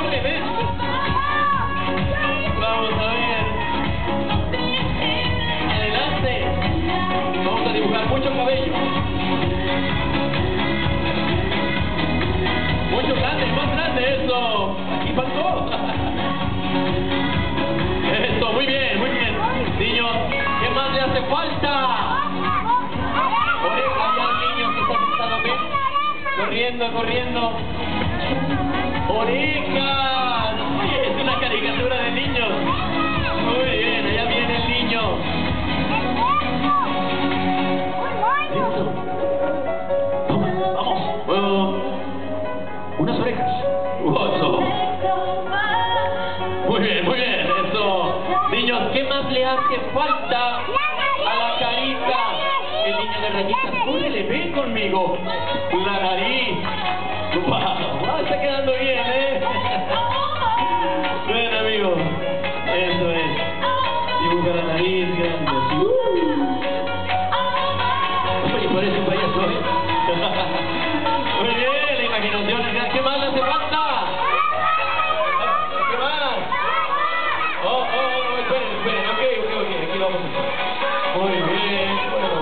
corre, ven. Vamos a ver. Adelante. Vamos a dibujar mucho cabello. Mucho grande, más grande, eso. Aquí faltó. Eso, muy bien, muy bien. Niños, ¿qué más le hace falta? Orejas, ya niños que están sentados bien. Corriendo, corriendo. Orejas. Es una caricatura de niños. Muy bien, allá viene el niño. Eso. Vamos. Unas orejas. Eso. Muy bien, eso. Niños, ¿qué más le hace falta a la carita? El niño de rayitas, córrele, ven conmigo. La nariz. Wow, está quedando bien, Ven, amigo. Eso es. Dibuja la nariz grande. Oye, parece un payaso. Muy bien, la imaginación es grande. ¿Qué más le hace falta? ¿Qué más? Esperen. Ok. Aquí vamos a hacer. Muy bien.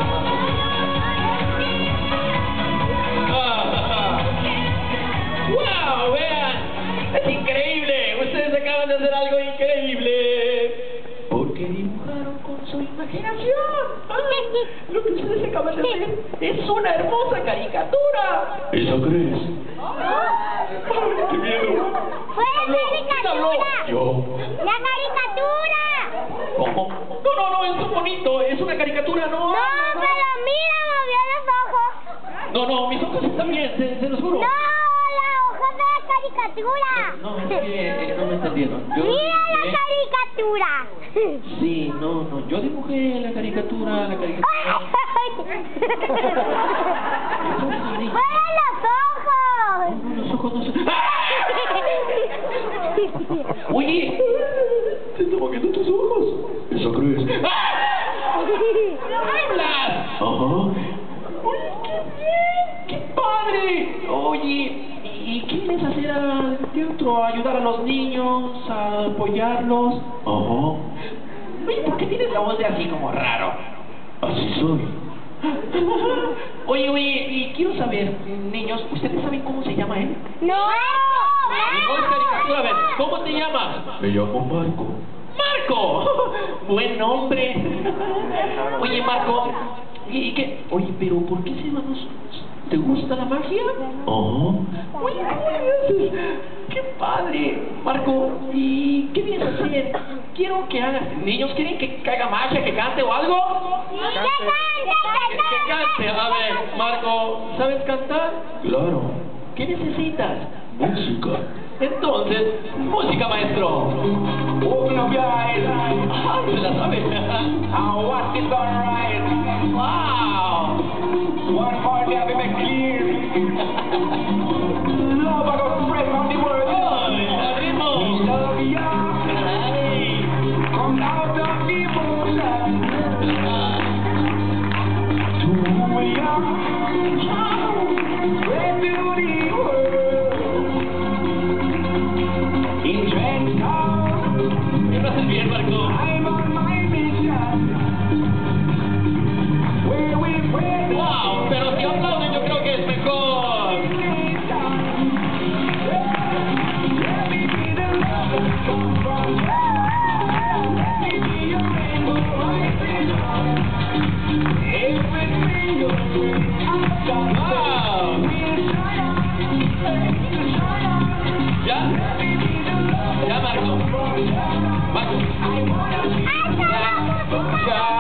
¡Wow! Vean. Es increíble. Ustedes acaban de hacer algo increíble. Porque dibujaron con su imaginación. Lo que ustedes acaban de hacer es una hermosa caricatura. ¿Eso crees? ¡Ay, qué miedo! ¡Fue la caricatura! Yo. ¡La caricatura! ¿Cómo? No, es muy bonito. Es una caricatura, no. No, pero mira, movió los ojos. No, mis ojos están bien, se los juro. No, la hoja de la caricatura. No, es que no me entendieron. Mira la caricatura. Sí, no, yo dibujé la caricatura. ¡Fuera los ojos! No, los ojos no se... Oye, te está moviendo tus ojos. ¿Eso crees? ¡Hablas! Ajá. ¡Qué padre! Oye, ¿y qué vienes a hacer al teatro? ¿A ayudar a los niños? ¿A apoyarlos? Ajá. Oye, ¿por qué tienes la voz de así como raro? Así soy. Oye, y quiero saber, niños, ¿ustedes saben cómo se llama él? ¡No! No es caricatura, a ver, ¿cómo te llamas? Me llamo Marco. ¡Marco! Buen nombre. Oye, Marco, ¿y qué? Oye, pero ¿por qué se van los... ¿Te gusta la magia? Ajá. Oye, ¿cómo le haces? ¡Qué padre! Marco, ¿y qué vienes a hacer? Quiero que hagas... ¿Niños quieren que haga magia, que cante o algo? ¡Que cante! Que cante. A ver, Marco, ¿sabes cantar? Claro. ¿Qué necesitas? Música. Entonces, música, maestro. Open up your eyes. Ah, se la sabe. And what is alright? Wow. One more day, we make clear. Love, I got spread from the world. La ritmo. We love you. Come out of the ocean. Too young. Spread to the world. Bien, Marco. Wow, pero si aplauden yo creo que es mejor. Wow. ¿Ya? ¿Ya, Marco? Marco. Ya.